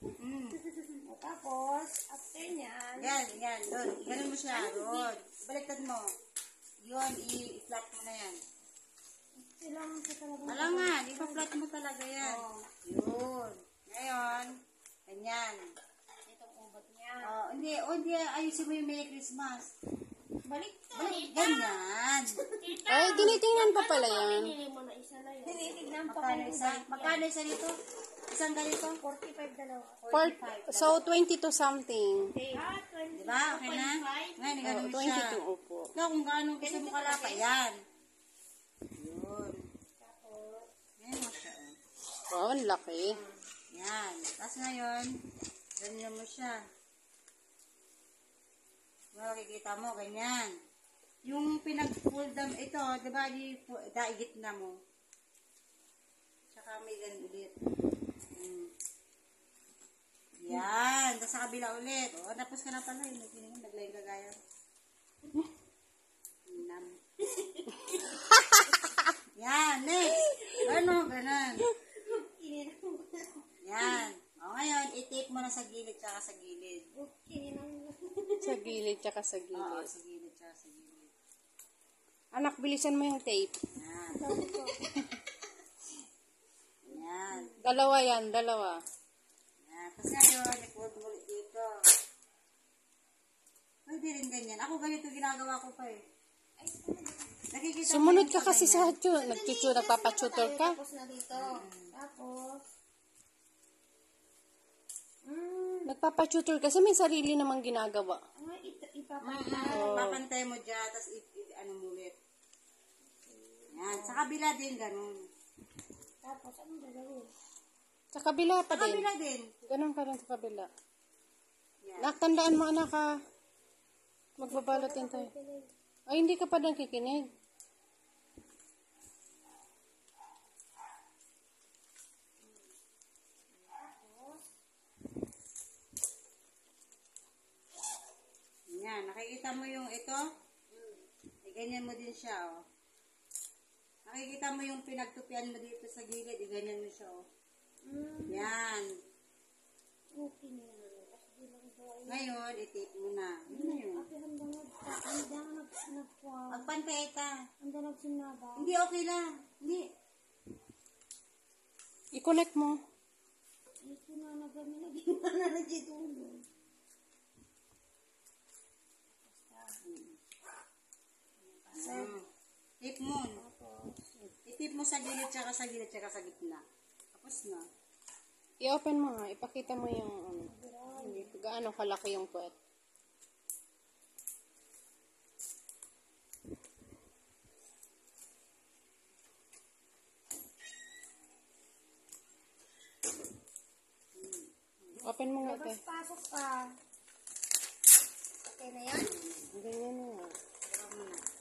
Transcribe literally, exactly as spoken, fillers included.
Mm. O, tapos, after niyan, Yan, yan. Doon. Ganun mo siya. Doon. Baliktad mo. Yun, i-flat mo na yan. kailangan ko talaga. Alam nga, i-flat mo talaga yan. Oh. Yun. Ngayon, ganyan. Itong ubat niya. Oh, hindi, oh, hindi, ayusin mo yung Merry Christmas. Baliktad. Balik, ganyan. Ay, tinitingnan pa pala yan. Pinili mo na isa na yun. Tinitignan pa Magkano kayo. isa? Magkano isa nito? Isang ganito? forty-five dalawa. Part, so, twenty-two something. Ah, twenty. Diba? Okay na? Ngayon, ganun Oh, mo siya. twenty-two, opo. Ikaw, kung gaano gusto mo kalapa, yan. Yun. Tapos, Ngayon mo siya, oh. Wow, ang laki. Yan. Tapos ngayon, ganyan mo siya. Makikita mo, ganyan. Yung pinag-pull down, ito, diba, di, daigit na mo. Tsaka may ganun ulit. Hmm. Yan. Tapos sa kabila ulit. O, tapos ka na pala. Yung nagkinig mo, naglayang kagaya. Nam. Yan, next. Ano, ganun. Yan. O, ngayon, i-tape mo na sa gilid tsaka sa gilid. Sa gilid, tsaka sa Oo, gilid. sa gilid tsaka sa gilid. Anak, bilisan mo yung tape. Yan. Yan. Dalawa yan, dalawa. Yan. Tapos ngayon, i-fold mo ulit dito. Pwede rin ganyan. Ako ganito ginagawa ko pa eh. Nakikita mo Sumunod yun ka kasi ganyan? sa hatu. Nagtutu, nagpapatutor ka. tapos na dito. Tapos, mm, Nagpapatutor kasi may sarili namang ginagawa. ah, ito, Mm, ipapantay. mm. Papantay mo dyan, tapos i- i- ano mo ulit. Yan. Sa kabila din, ganun. Tapos, anong gagawin? Sa kabila pa Sa din. kabila din. Ganun ka rin sa kabila. Yan. Nakatandaan mo, anak, ha? Magbabalot din tayo. Ay, hindi ka pa din kikinig. Yan. Nakikita mo yung ito? E, ganyan mo din siya, oh. Nakikita mo yung pinagtupian mo dito sa gilid, e, ganyan mo siya, oh. Mm, Yan. okay na yan. Kasi di lang ito ay Ngayon, i-tape mo na. Yun na yun. Ate, handa nag handa nag nagkuha. Magpantay ka. Handa nagsinaba. Hindi, okay lang. Hindi. I-connect mo. Ito na na kami naging na na dito. Mm. Tape mo. I-tape mo sa gilid, tsaka sa gilid, tsaka sa gitna. Tapos na. I-open mo nga. Ipakita mo yung ano. Gaano kalaki yung puwet. Open mo nga, te. Tapos pasok ka. Okay na yan? Ganyan na nga. Tara mo na.